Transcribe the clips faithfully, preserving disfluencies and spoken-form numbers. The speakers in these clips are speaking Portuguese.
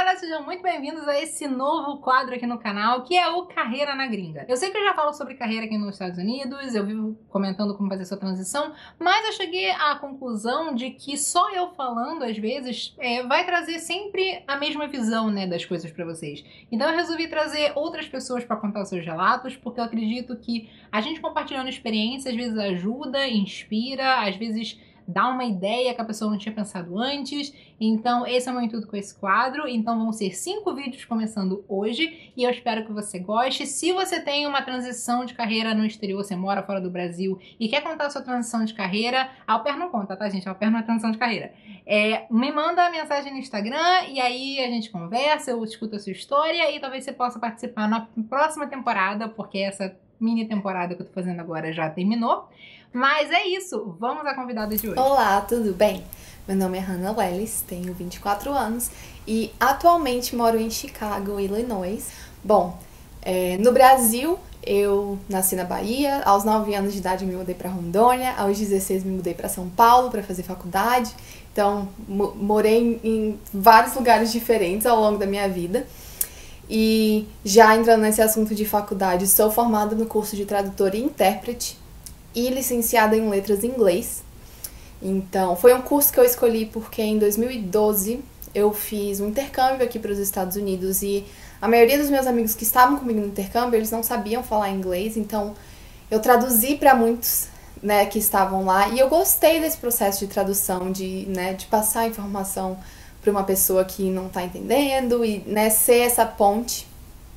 galera, sejam muito bem-vindos a esse novo quadro aqui no canal, que é o Carreira na Gringa. Eu sei que eu já falo sobre carreira aqui nos Estados Unidos, eu vivo comentando como fazer sua transição, mas eu cheguei à conclusão de que só eu falando, às vezes, é, vai trazer sempre a mesma visão, né, das coisas pra vocês. Então eu resolvi trazer outras pessoas pra contar os seus relatos, porque eu acredito que a gente compartilhando experiência, às vezes ajuda, inspira, às vezes dá uma ideia que a pessoa não tinha pensado antes. Então esse é o meu intuito com esse quadro. Então vão ser cinco vídeos começando hoje e eu espero que você goste. Se você tem uma transição de carreira no exterior, você mora fora do Brasil e quer contar a sua transição de carreira, a Au Pair não conta, tá, gente? A Au Pair não é transição de carreira. É, me manda mensagem no Instagram e aí a gente conversa, eu escuto a sua história e talvez você possa participar na próxima temporada, porque essa mini temporada que eu tô fazendo agora já terminou. Mas é isso, vamos à convidada de hoje. Olá, tudo bem? Meu nome é Hannah Wellis, tenho vinte e quatro anos e atualmente moro em Chicago, Illinois. Bom, é, no Brasil eu nasci na Bahia, aos nove anos de idade me mudei para Rondônia, aos dezesseis me mudei para São Paulo para fazer faculdade. Então morei em, em vários lugares diferentes ao longo da minha vida. E já entrando nesse assunto de faculdade, sou formada no curso de tradutora e intérprete e licenciada em letras em inglês. Então, foi um curso que eu escolhi porque em dois mil e doze eu fiz um intercâmbio aqui para os Estados Unidos e a maioria dos meus amigos que estavam comigo no intercâmbio, eles não sabiam falar inglês, então eu traduzi para muitos, né, que estavam lá e eu gostei desse processo de tradução, de, né, de passar a informação para uma pessoa que não está entendendo e, né, ser essa ponte.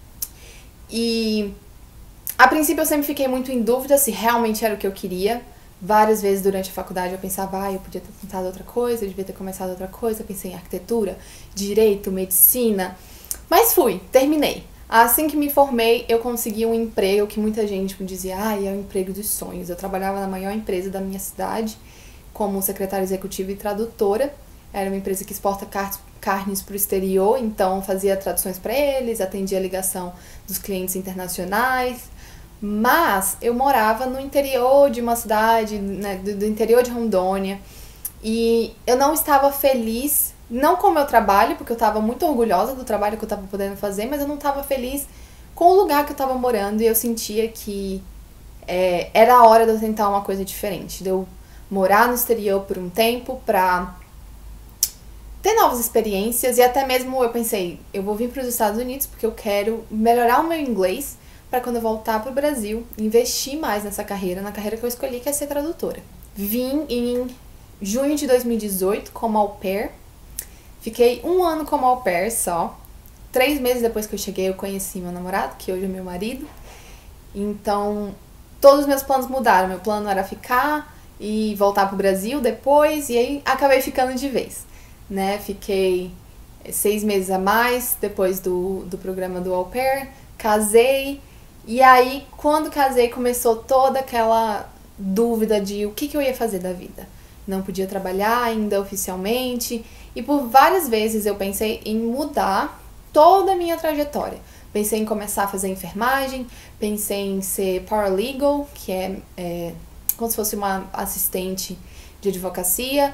E a princípio eu sempre fiquei muito em dúvida se realmente era o que eu queria. Várias vezes durante a faculdade eu pensava, ah, eu podia ter tentado outra coisa, eu devia ter começado outra coisa. Eu pensei em arquitetura, direito, medicina, mas fui, terminei. Assim que me formei, eu consegui um emprego que muita gente me dizia, ah, é o emprego dos sonhos. Eu trabalhava na maior empresa da minha cidade como secretária executiva e tradutora. Era uma empresa que exporta car carnes para o exterior, então fazia traduções para eles, atendia a ligação dos clientes internacionais. Mas eu morava no interior de uma cidade, né, do, do interior de Rondônia, e eu não estava feliz, não com o meu trabalho, porque eu estava muito orgulhosa do trabalho que eu estava podendo fazer, mas eu não estava feliz com o lugar que eu estava morando, e eu sentia que é, era a hora de eu tentar uma coisa diferente, de eu morar no exterior por um tempo para ter novas experiências, e até mesmo eu pensei, eu vou vir para os Estados Unidos porque eu quero melhorar o meu inglês para quando eu voltar para o Brasil, investir mais nessa carreira, na carreira que eu escolhi, que é ser tradutora. Vim em junho de dois mil e dezoito como au pair, fiquei um ano como au pair só. Três meses depois que eu cheguei eu conheci meu namorado, que hoje é meu marido. Então todos os meus planos mudaram, meu plano era ficar e voltar para o Brasil depois, e aí acabei ficando de vez, né? Fiquei seis meses a mais depois do, do programa do au pair, casei. E aí, quando casei, começou toda aquela dúvida de o que, que eu ia fazer da vida. Não podia trabalhar ainda oficialmente. E por várias vezes eu pensei em mudar toda a minha trajetória. Pensei em começar a fazer enfermagem, pensei em ser paralegal, que é, é como se fosse uma assistente de advocacia.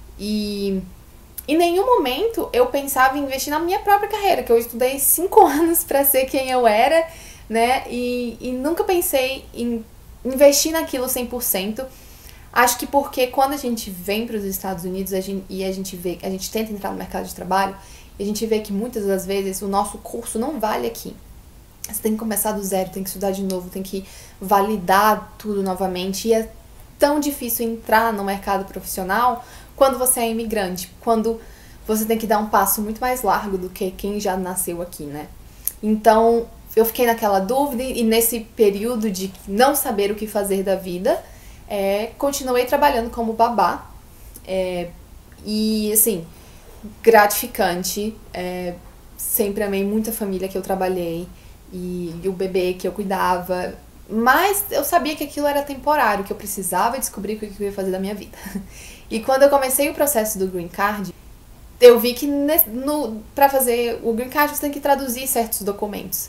E em nenhum momento eu pensava em investir na minha própria carreira, que eu estudei cinco anos para ser quem eu era, né? E, e nunca pensei em investir naquilo cem por cento. Acho que porque quando a gente vem para os Estados Unidos a gente, e a gente vê, a gente tenta entrar no mercado de trabalho, e a gente vê que muitas das vezes o nosso curso não vale aqui. Você tem que começar do zero, tem que estudar de novo, tem que validar tudo novamente. E é tão difícil entrar no mercado profissional quando você é imigrante, quando você tem que dar um passo muito mais largo do que quem já nasceu aqui, né? Então eu fiquei naquela dúvida e nesse período de não saber o que fazer da vida, é, continuei trabalhando como babá. É, e, assim, gratificante. É, sempre amei muito a família que eu trabalhei e, e o bebê que eu cuidava. Mas eu sabia que aquilo era temporário, que eu precisava descobrir o que eu ia fazer da minha vida. E quando eu comecei o processo do Green Card, eu vi que para fazer o Green Card você tem que traduzir certos documentos.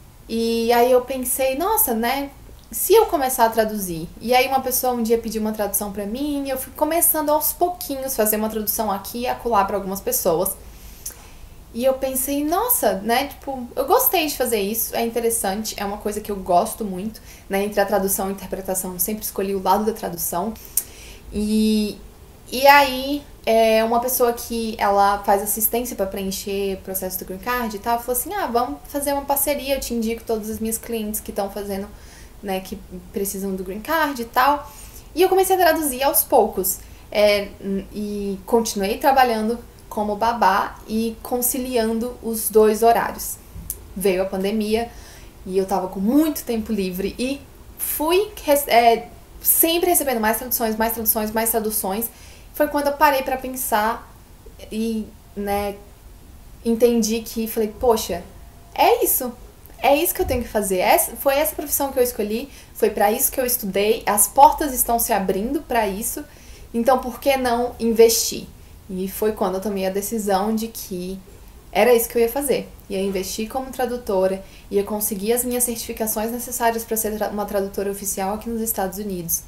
E aí eu pensei, nossa, né, se eu começar a traduzir? E aí uma pessoa um dia pediu uma tradução pra mim, e eu fui começando aos pouquinhos fazer uma tradução aqui e acolá pra algumas pessoas. E eu pensei, nossa, né, tipo, eu gostei de fazer isso, é interessante, é uma coisa que eu gosto muito, né, entre a tradução e a interpretação, eu sempre escolhi o lado da tradução. E, e aí, é, uma pessoa que ela faz assistência para preencher o processo do Green Card e tal, falou assim, ah, vamos fazer uma parceria, eu te indico todas as minhas clientes que estão fazendo, né, que precisam do Green Card e tal. E eu comecei a traduzir aos poucos, é, e continuei trabalhando como babá e conciliando os dois horários. Veio a pandemia e eu tava com muito tempo livre e fui é, sempre recebendo mais traduções, mais traduções, mais traduções. Foi quando eu parei pra pensar e, né, entendi que falei, poxa, é isso. É isso que eu tenho que fazer. Essa, foi essa profissão que eu escolhi, foi pra isso que eu estudei, as portas estão se abrindo pra isso, então por que não investir? E foi quando eu tomei a decisão de que era isso que eu ia fazer. Ia investir como tradutora, ia conseguir as minhas certificações necessárias para ser uma tradutora oficial aqui nos Estados Unidos.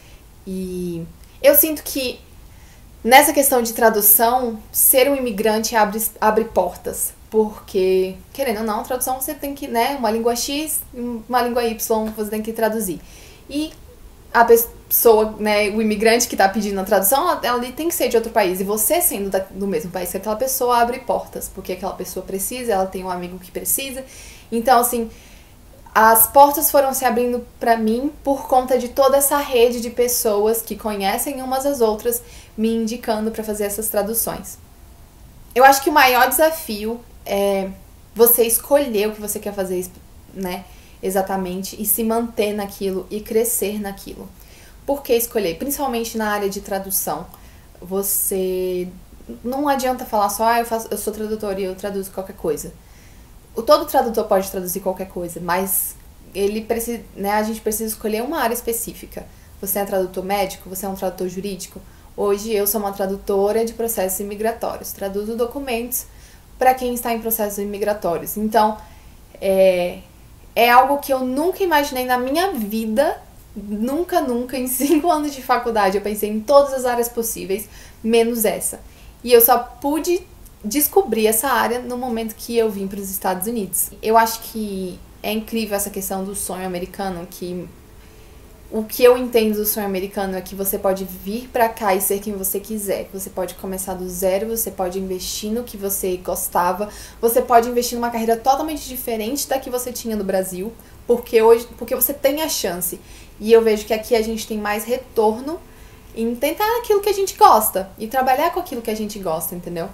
E eu sinto que nessa questão de tradução, ser um imigrante abre, abre portas. Porque, querendo ou não, tradução você tem que, né, uma língua X e uma língua Y você tem que traduzir. E a pessoa, né, o imigrante que tá pedindo a tradução, ela, ela tem que ser de outro país. E você sendo da, do mesmo país que aquela pessoa, abre portas. Porque aquela pessoa precisa, ela tem um amigo que precisa. Então, assim, as portas foram se abrindo pra mim por conta de toda essa rede de pessoas que conhecem umas às outras, me indicando pra fazer essas traduções. Eu acho que o maior desafio é você escolher o que você quer fazer, né, exatamente, e se manter naquilo e crescer naquilo. Por que escolher? Principalmente na área de tradução. Você não adianta falar só, ah, eu, faço, eu sou tradutor e eu traduzo qualquer coisa. O todo tradutor pode traduzir qualquer coisa, mas ele precisa, né, a gente precisa escolher uma área específica. Você é um tradutor médico? Você é um tradutor jurídico? Hoje eu sou uma tradutora de processos imigratórios. Traduzo documentos para quem está em processos imigratórios. Então, é, é algo que eu nunca imaginei na minha vida. Nunca, nunca, em cinco anos de faculdade, eu pensei em todas as áreas possíveis, menos essa. E eu só pude descobrir essa área no momento que eu vim para os Estados Unidos. Eu acho que é incrível essa questão do sonho americano, que o que eu entendo do sonho americano é que você pode vir pra cá e ser quem você quiser. Você pode começar do zero, você pode investir no que você gostava, você pode investir numa carreira totalmente diferente da que você tinha no Brasil, porque hoje, porque você tem a chance. E eu vejo que aqui a gente tem mais retorno em tentar aquilo que a gente gosta e trabalhar com aquilo que a gente gosta, entendeu?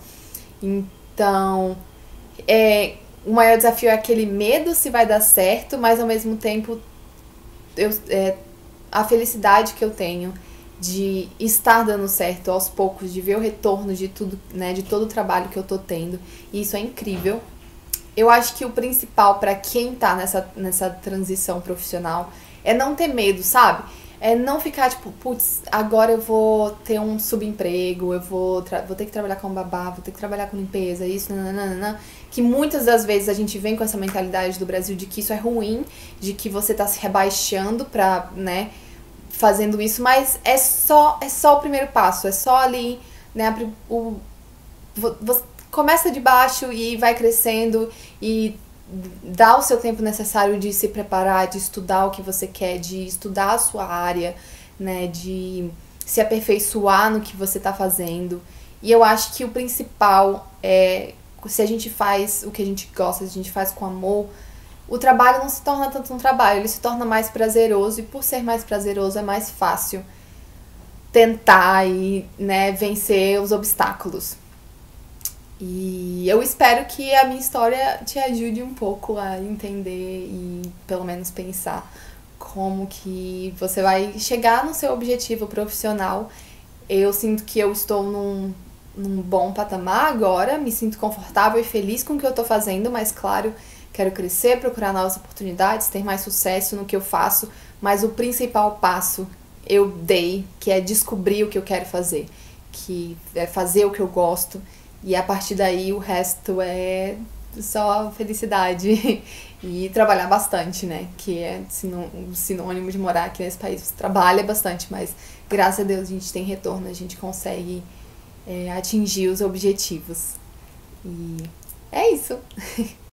Então, é, o maior desafio é aquele medo se vai dar certo, mas ao mesmo tempo eu, é, a felicidade que eu tenho de estar dando certo aos poucos, de ver o retorno de tudo, né, de todo o trabalho que eu tô tendo, e isso é incrível. Eu acho que o principal pra quem tá nessa, nessa transição profissional é não ter medo, sabe? É não ficar tipo, putz, agora eu vou ter um subemprego, eu vou, vou ter que trabalhar com babá, vou ter que trabalhar com limpeza, isso, nananana. Que muitas das vezes a gente vem com essa mentalidade do Brasil de que isso é ruim, de que você tá se rebaixando pra, né, fazendo isso, mas é só, é só o primeiro passo, é só ali, né, o, você começa de baixo e vai crescendo e dá o seu tempo necessário de se preparar, de estudar o que você quer, de estudar a sua área, né, de se aperfeiçoar no que você tá fazendo. E eu acho que o principal é, se a gente faz o que a gente gosta, se a gente faz com amor, o trabalho não se torna tanto um trabalho, ele se torna mais prazeroso, e por ser mais prazeroso é mais fácil tentar e, né, vencer os obstáculos. E eu espero que a minha história te ajude um pouco a entender e pelo menos pensar como que você vai chegar no seu objetivo profissional. Eu sinto que eu estou num, num bom patamar agora, me sinto confortável e feliz com o que eu tô fazendo, mas claro, quero crescer, procurar novas oportunidades, ter mais sucesso no que eu faço, mas o principal passo eu dei, que é descobrir o que eu quero fazer, que é fazer o que eu gosto, e a partir daí o resto é só felicidade e trabalhar bastante, né? Que é um sinônimo de morar aqui nesse país. Você trabalha bastante, mas graças a Deus a gente tem retorno, a gente consegue é, atingir os objetivos. E isso.